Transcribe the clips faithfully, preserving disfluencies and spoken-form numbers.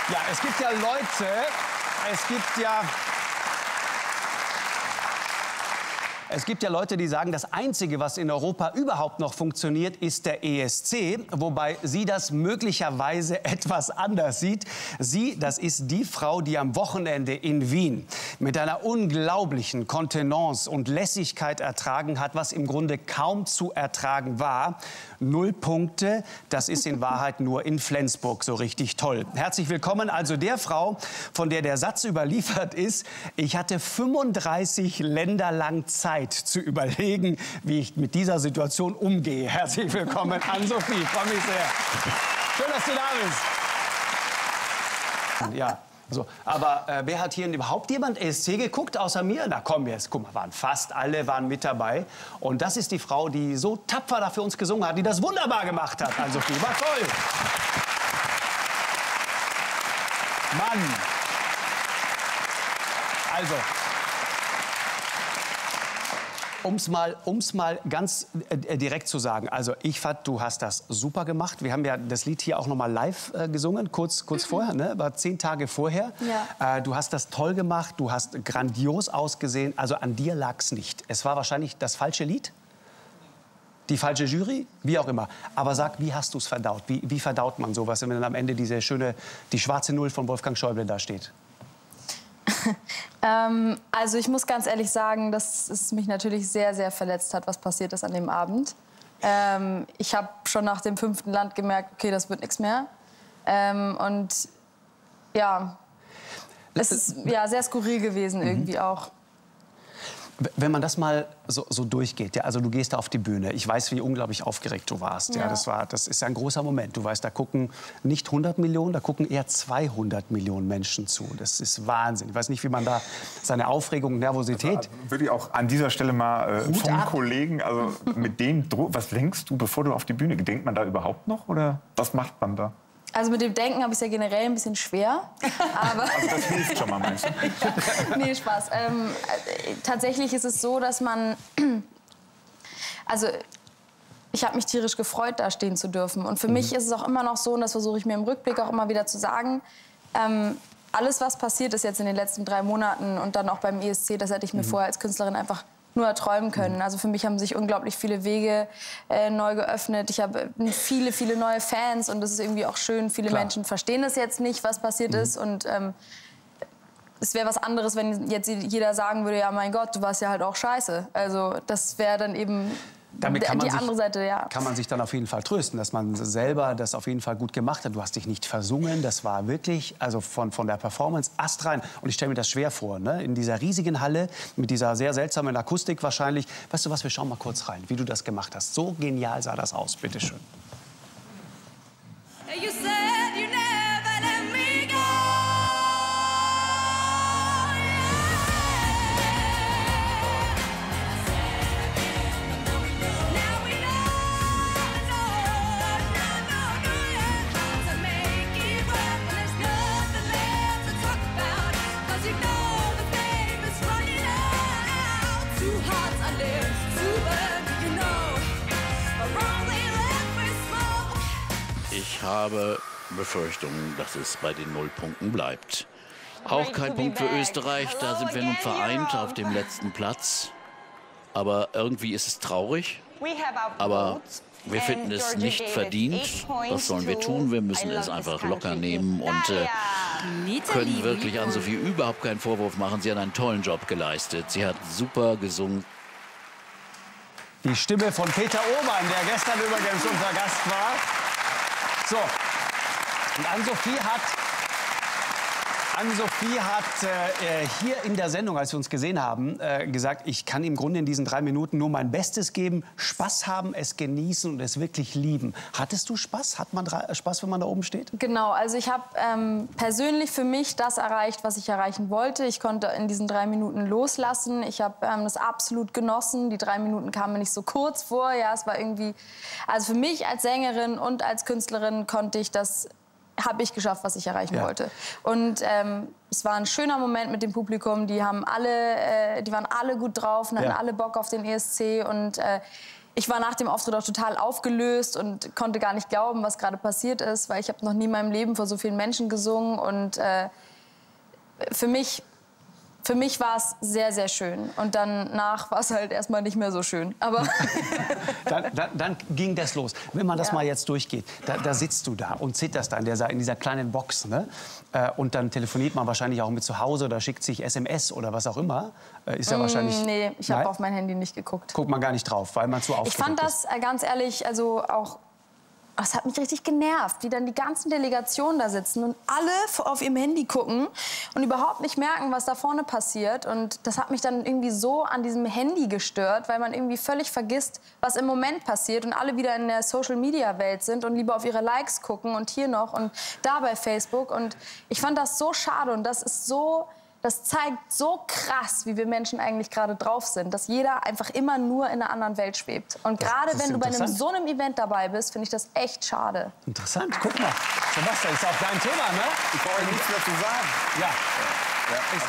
Ja, es gibt ja Leute, es gibt ja... Es gibt ja Leute, die sagen, das Einzige, was in Europa überhaupt noch funktioniert, ist der E S C, wobei sie das möglicherweise etwas anders sieht. Sie, das ist die Frau, die am Wochenende in Wien mit einer unglaublichen Kontenance und Lässigkeit ertragen hat, was im Grunde kaum zu ertragen war. Null Punkte, das ist in Wahrheit nur in Flensburg so richtig toll. Herzlich willkommen also der Frau, von der der Satz überliefert ist: Ich hatte fünfunddreißig Länder lang Zeit zu überlegen, wie ich mit dieser Situation umgehe. Herzlich willkommen, Ann-Sophie. Ich freue mich sehr. Schön, dass du da bist. Ja. So, aber äh, wer hat hier überhaupt jemand E S C geguckt, außer mir? Na komm jetzt, guck mal, waren fast alle waren mit dabei. Und das ist die Frau, die so tapfer da für uns gesungen hat, die das wunderbar gemacht hat. Ann-Sophie, war toll. Mann. Also, um es mal, um's mal ganz äh, direkt zu sagen, also ich fand, du hast das super gemacht. Wir haben ja das Lied hier auch noch mal live äh, gesungen, kurz, kurz vorher, ne? War zehn Tage vorher. Ja. Äh, du hast das toll gemacht, du hast grandios ausgesehen. Also an dir lag's nicht. Es war wahrscheinlich das falsche Lied, die falsche Jury, wie auch immer. Aber sag, wie hast du es verdaut? Wie, wie verdaut man sowas, wenn dann am Ende diese schöne, die schwarze Null von Wolfgang Schäuble da steht? ähm, also ich muss ganz ehrlich sagen, dass es mich natürlich sehr, sehr verletzt hat, was passiert ist an dem Abend. Ähm, ich habe schon nach dem fünften Land gemerkt, okay, das wird nichts mehr. Ähm, und ja, es ist ja, sehr skurril gewesen irgendwie auch. Wenn man das mal so, so durchgeht, ja, also du gehst da auf die Bühne. Ich weiß, wie unglaublich aufgeregt du warst. Ja. Ja, das war, das ist ja ein großer Moment. Du weißt, da gucken nicht hundert Millionen, da gucken eher zweihundert Millionen Menschen zu. Das ist Wahnsinn. Ich weiß nicht, wie man da seine Aufregung, Nervosität... Also, würde ich auch an dieser Stelle mal äh, vom ab. Kollegen, also mit dem Druck, was denkst du, bevor du auf die Bühne gehst? Denkt man da überhaupt noch oder was macht man da? Also mit dem Denken habe ich es ja generell ein bisschen schwer. Aber also das hilft schon mal, meinst du? Nee, Spaß. Ähm, äh, tatsächlich ist es so, dass man... Also ich habe mich tierisch gefreut, da stehen zu dürfen. Und für mhm. mich ist es auch immer noch so, und das versuche ich mir im Rückblick auch immer wieder zu sagen, ähm, alles, was passiert ist jetzt in den letzten drei Monaten und dann auch beim E S C, das hätte ich mir mhm. vorher als Künstlerin einfach nur erträumen können. Also für mich haben sich unglaublich viele Wege äh, neu geöffnet. Ich habe viele, viele neue Fans und das ist irgendwie auch schön. Viele Klar. Menschen verstehen das jetzt nicht, was passiert mhm. ist. Und ähm, es wäre was anderes, wenn jetzt jeder sagen würde, ja mein Gott, du warst ja halt auch scheiße. Also das wäre dann eben... Damit kann man, die sich, andere Seite, ja. kann man sich dann auf jeden Fall trösten, dass man selber das auf jeden Fall gut gemacht hat. Du hast dich nicht versungen, das war wirklich, also von, von der Performance astrein. Und ich stelle mir das schwer vor, ne? In dieser riesigen Halle, mit dieser sehr seltsamen Akustik wahrscheinlich. Weißt du was, wir schauen mal kurz rein, wie du das gemacht hast. So genial sah das aus, bitteschön. You said you never let me go. Ich habe Befürchtungen, dass es bei den Nullpunkten bleibt. Auch kein Punkt für Österreich, da sind wir nun vereint auf dem letzten Platz. Aber irgendwie ist es traurig. Aber wir finden es nicht verdient. Was sollen wir tun? Wir müssen es einfach locker nehmen und äh, können wirklich Ann-Sophie überhaupt keinen Vorwurf machen. Sie hat einen tollen Job geleistet. Sie hat super gesungen. Die Stimme von Peter Urban, der gestern übrigens unser Gast war. So, und Ann-Sophie hat, Ann-Sophie hat äh, hier in der Sendung, als wir uns gesehen haben, äh, gesagt, ich kann im Grunde in diesen drei Minuten nur mein Bestes geben, Spaß haben, es genießen und es wirklich lieben. Hattest du Spaß? Hat man Spaß, wenn man da oben steht? Genau, also ich habe ähm, persönlich für mich das erreicht, was ich erreichen wollte. Ich konnte in diesen drei Minuten loslassen. Ich habe ähm, das absolut genossen. Die drei Minuten kamen mir nicht so kurz vor. Ja, es war irgendwie, also für mich als Sängerin und als Künstlerin konnte ich das habe ich geschafft, was ich erreichen ja. wollte. Und ähm, es war ein schöner Moment mit dem Publikum. Die haben alle, äh, die waren alle gut drauf und hatten ja. alle Bock auf den E S C. Und äh, ich war nach dem Auftritt auch total aufgelöst und konnte gar nicht glauben, was gerade passiert ist, weil ich habe noch nie in meinem Leben vor so vielen Menschen gesungen. Und äh, für mich... Für mich war es sehr, sehr schön. Und danach war es halt erstmal nicht mehr so schön. Aber dann, dann, dann ging das los. Wenn man das Ja. mal jetzt durchgeht, da, da sitzt du da und zitterst da in dieser, in dieser kleinen Box. Ne? Äh, und dann telefoniert man wahrscheinlich auch mit zu Hause oder schickt sich S M S oder was auch immer. Äh, ist ja wahrscheinlich... nee, ich habe auf mein Handy nicht geguckt. Guckt man gar nicht drauf, weil man zu aufgeregt Ich fand ist. das, äh, ganz ehrlich, also auch... Es hat mich richtig genervt, wie dann die ganzen Delegationen da sitzen und alle auf ihrem Handy gucken und überhaupt nicht merken, was da vorne passiert. Und das hat mich dann irgendwie so an diesem Handy gestört, weil man irgendwie völlig vergisst, was im Moment passiert und alle wieder in der Social-Media-Welt sind und lieber auf ihre Likes gucken und hier noch und da bei Facebook. Und ich fand das so schade und das ist so... Das zeigt so krass, wie wir Menschen eigentlich gerade drauf sind, dass jeder einfach immer nur in einer anderen Welt schwebt. Und gerade wenn du bei einem, so einem Event dabei bist, finde ich das echt schade. Interessant, guck mal. Sebastian, ist auch dein Thema, ne? Ich brauche nichts mehr zu sagen. Ja. Ja, ist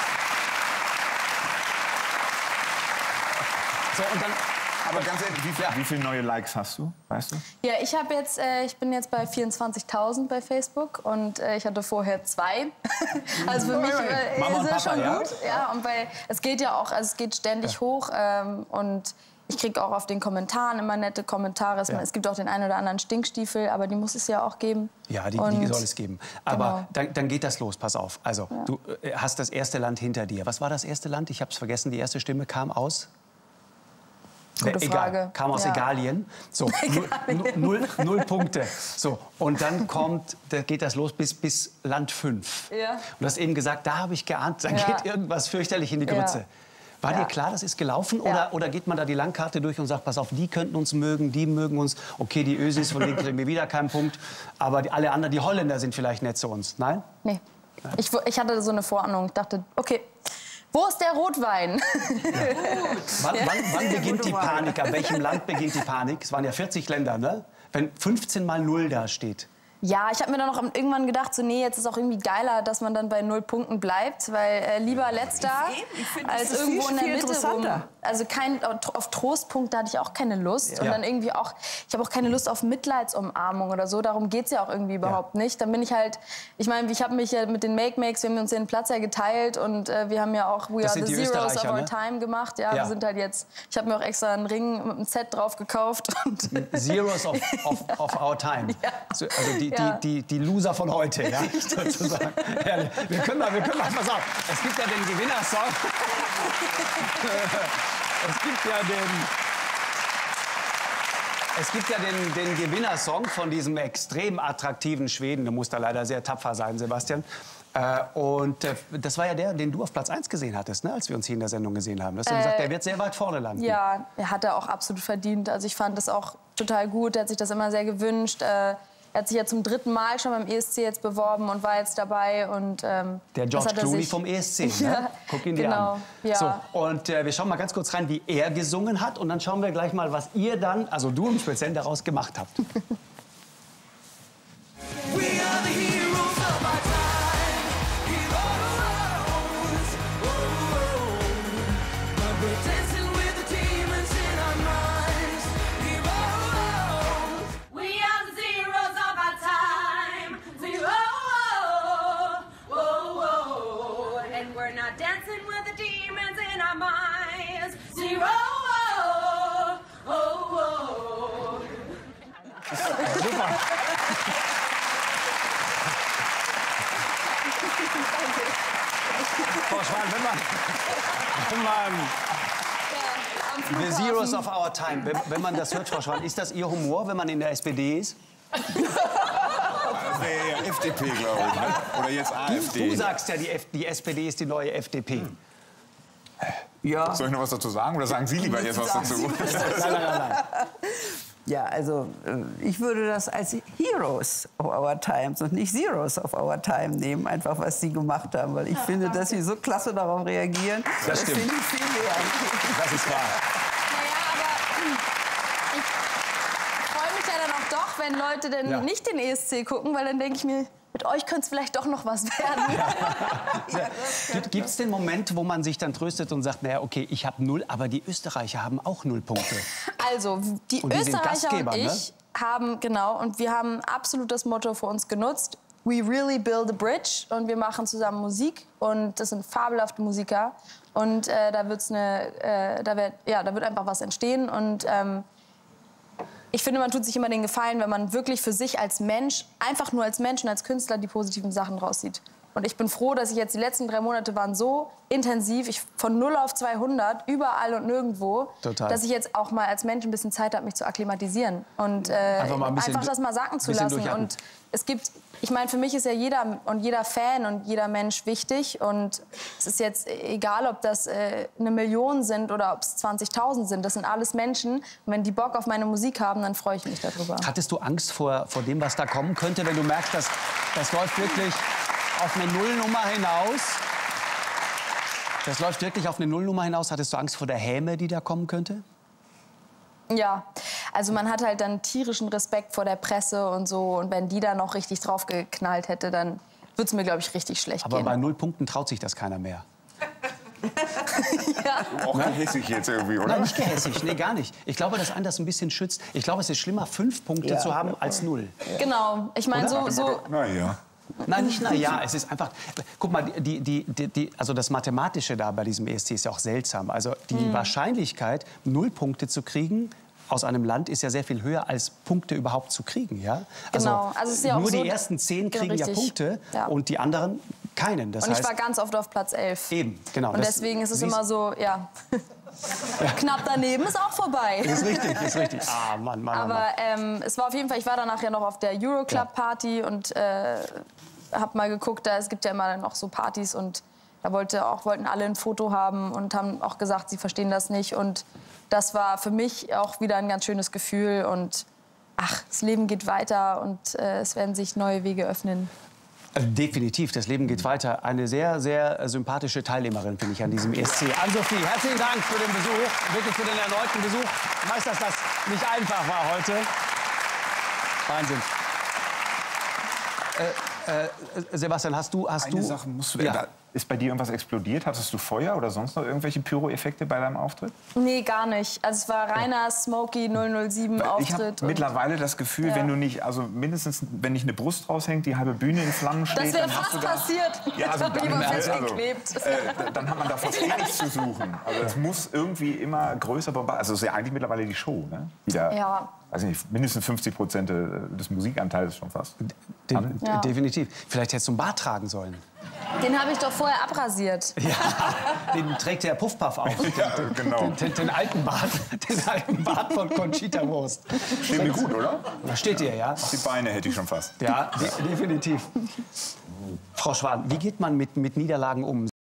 So, und dann... Aber ganz ehrlich, wie, viel, wie viele neue Likes hast du, weißt du? Ja, ich habe jetzt, äh, ich bin jetzt bei vierundzwanzigtausend bei Facebook und äh, ich hatte vorher zwei. Also für mich äh, Mama und ist es Papa, schon ja? gut. Ja, und bei, es geht ja auch, also es geht ständig Ja. hoch ähm, und ich kriege auch auf den Kommentaren immer nette Kommentare. Es, Ja. es gibt auch den einen oder anderen Stinkstiefel, aber die muss es ja auch geben. Ja, die, Und- die soll es geben. Aber Genau. dann, dann geht das los, pass auf. Also, du äh, hast das erste Land hinter dir. Was war das erste Land? Ich habe es vergessen, die erste Stimme kam aus... Gute Egal, Frage. kam aus Ja. Egalien. So, null, null, null Punkte. So, und dann kommt, da geht das los bis, bis Land fünf. Ja. Und du hast eben gesagt, da habe ich geahnt, da Ja. geht irgendwas fürchterlich in die Grütze. Ja. War Ja. dir klar, das ist gelaufen? Ja. Oder, oder geht man da die Landkarte durch und sagt, pass auf, die könnten uns mögen, die mögen uns. Okay, die Ösis, von denen kriegen wir wieder keinen Punkt. Aber die, alle anderen, die Holländer sind vielleicht nett zu uns. Nein? Nee. Ich, wu- ich hatte so eine Vorahnung. Ich dachte, okay, wo ist der Rotwein? Wann, wann, wann beginnt die Panik? An welchem Land beginnt die Panik? Es waren ja vierzig Länder, ne? Wenn fünfzehn mal null da steht. Ja, ich habe mir dann noch irgendwann gedacht, so, nee, jetzt ist auch irgendwie geiler, dass man dann bei null Punkten bleibt, weil äh, lieber letzter Ich finde, das als ist irgendwo viel, in der viel Mitte rum. interessanter. Also kein, auf Trostpunkte hatte ich auch keine Lust und Ja. dann irgendwie auch, ich habe auch keine Lust auf Mitleidsumarmung oder so, darum geht's ja auch irgendwie überhaupt nicht. Dann bin ich halt, ich meine, ich habe mich ja mit den Make-Makes, wir haben uns den Platz ja geteilt und äh, wir haben ja auch We Das Are sind the die Zeros of Österreicher, Our ne? Time gemacht. Ja, Ja. wir sind halt jetzt, ich habe mir auch extra einen Ring mit einem Z drauf gekauft. Und Zeros of, of, of our time. So, also die, Ja. die, die, die Loser von heute, ja, sozusagen. Herrlich. Wir können mal, wir können mal, pass auf, es gibt ja den Gewinnersong. Es gibt ja den... Es gibt ja den, den Gewinnersong von diesem extrem attraktiven Schweden. Du musst da leider sehr tapfer sein, Sebastian. Äh, und äh, das war ja der, den du auf Platz eins gesehen hattest, ne, als wir uns hier in der Sendung gesehen haben. Du hast ja gesagt, der wird sehr weit vorne landen. Ja, er hat er auch absolut verdient. Also ich fand das auch total gut. Er hat sich das immer sehr gewünscht. Äh, Er hat sich ja zum dritten Mal schon beim E S C jetzt beworben und war jetzt dabei. Und, ähm, Der das George hat er Clooney sich- vom E S C. Ne? Ja, Guck ihn dir genau, an. ja. So, und äh, wir schauen mal ganz kurz rein, wie er gesungen hat. Und dann schauen wir gleich mal, was ihr dann, also du im Speziellen, daraus gemacht habt. We are the zeros of our time. Zero, whoa, whoa, and we're not dancing with the demons in our minds. Zero, whoa, whoa. Super. Frau Schwan, wenn man, wenn man The Zeros of Our Time, wenn, wenn man das hört, Frau Schwan, ist das Ihr Humor, wenn man in der S P D ist? Das wäre ja F D P, glaube ich. Ne? Oder jetzt A F D. Du sagst ja, die, F die S P D ist die neue F D P. Ja. Soll ich noch was dazu sagen oder sagen Sie lieber jetzt was dazu? Nein, nein, nein, nein. Ja, also äh, ich würde das als Heroes of Our Times und nicht Zeros of Our Time nehmen, einfach was sie gemacht haben, weil ich finde, dass sie so klasse darauf reagieren. Das stimmt. finde ich viel wert. Das ist wahr. Naja, aber hm, ich freue mich ja dann auch doch, wenn Leute dann Ja. nicht den E S C gucken, weil dann denke ich mir, mit mit euch könnte es vielleicht doch noch was werden. Ja. Gibt es den Moment, wo man sich dann tröstet und sagt, naja, okay, ich habe null, aber die Österreicher haben auch null Punkte? Also, die, und die Österreicher und ich ne? haben, genau, und wir haben absolut das Motto für uns genutzt, we really build a bridge, und wir machen zusammen Musik, und das sind fabelhafte Musiker, und äh, da, wird's eine, äh, da, wird, ja, da wird einfach was entstehen, und ähm, ich finde, man tut sich immer den Gefallen, wenn man wirklich für sich als Mensch, einfach nur als Mensch und als Künstler die positiven Sachen rauszieht. Und ich bin froh, dass ich jetzt, die letzten drei Monate waren so intensiv, ich von null auf zweihundert, überall und nirgendwo, Total. dass ich jetzt auch mal als Mensch ein bisschen Zeit habe, mich zu akklimatisieren. Und äh, einfach, mal ein bisschen, einfach das mal sacken zu bisschen lassen. Und es gibt, ich meine, für mich ist ja jeder und jeder Fan und jeder Mensch wichtig. Und es ist jetzt egal, ob das äh, eine Million sind oder ob es zwanzigtausend sind. Das sind alles Menschen. Und wenn die Bock auf meine Musik haben, dann freue ich mich darüber. Hattest du Angst vor, vor dem, was da kommen könnte, wenn du merkst, dass das läuft wirklich auf eine Nullnummer hinaus? Das läuft wirklich auf eine Nullnummer hinaus. Hattest du Angst vor der Häme, die da kommen könnte? Ja, also man hat halt dann tierischen Respekt vor der Presse und so. Und wenn die da noch richtig drauf geknallt hätte, dann würde es mir, glaube ich, richtig schlecht Aber gehen. bei null Punkten traut sich das keiner mehr. Ja. Auch gehässig jetzt irgendwie, oder? Nein, nicht gehässig, nee, gar nicht. Ich glaube, dass einen das ein bisschen schützt. Ich glaube, es ist schlimmer, fünf Punkte Ja. zu haben als null. Genau, ich meine, so, so Na ja. Nein, nicht na ja, es ist einfach. Guck mal, die, die, die, die, also das Mathematische da bei diesem E S C ist ja auch seltsam. Also die Mhm. Wahrscheinlichkeit, null Punkte zu kriegen aus einem Land, ist ja sehr viel höher, als Punkte überhaupt zu kriegen. Ja? Genau. Also es ist ja auch nur so, die ersten zehn ja, kriegen ja richtig. Punkte Ja. und die anderen keinen. Das und ich heißt, war ganz oft auf Platz elf. eben, genau. Und das deswegen ist es siehst- immer so, ja. Knapp daneben ist auch vorbei. Ist richtig, ist richtig. Ah, Mann, Mann, Mann, Aber Mann. ähm, es war auf jeden Fall, ich war danach ja noch auf der Euroclub-Party und äh, habe mal geguckt, da, es gibt ja immer noch so Partys, und da wollte auch, wollten alle ein Foto haben und haben auch gesagt, sie verstehen das nicht. Und das war für mich auch wieder ein ganz schönes Gefühl. Und ach, das Leben geht weiter, und äh, es werden sich neue Wege öffnen. Definitiv, das Leben geht weiter. Eine sehr, sehr sympathische Teilnehmerin, finde ich, an diesem E S C. Ann-Sophie, herzlichen Dank für den Besuch, wirklich für den erneuten Besuch. Ich weiß, dass das nicht einfach war heute. Wahnsinn. Äh, äh, Sebastian, hast du... Hast Eine du Sache musst du... Ja. Da ist bei dir irgendwas explodiert? Hattest du Feuer oder sonst noch irgendwelche Pyro-Effekte bei deinem Auftritt? Nee, gar nicht. Also es war reiner Smokey null null sieben Ich habe Auftritt. und mittlerweile das Gefühl, Ja. wenn du nicht, also mindestens, wenn nicht eine Brust raushängt, die halbe Bühne in Flammen steht, das wäre dann hast fast du da... passiert. Ja, also, Ich war dann, also, festgeklebt. äh, dann hat man da fast eh nichts zu suchen. Also es muss irgendwie immer größer, bomba- also es ist ja eigentlich mittlerweile die Show, ne? Wieder, Ja. weiß nicht, mindestens fünfzig Prozent des Musikanteils schon fast. De Ja. Definitiv. Vielleicht hättest du einen Bart tragen sollen. Den habe ich doch vorher abrasiert. Ja, den trägt der Puffpuff auf. Ja, genau. Den, den, den alten Bart, den alten Bart von Conchita Wurst. Steht mir gut, oder? Da steht ihr, ja? Die Beine hätte ich schon fast. Ja, de definitiv. Frau Schwan, wie geht man mit, mit Niederlagen um?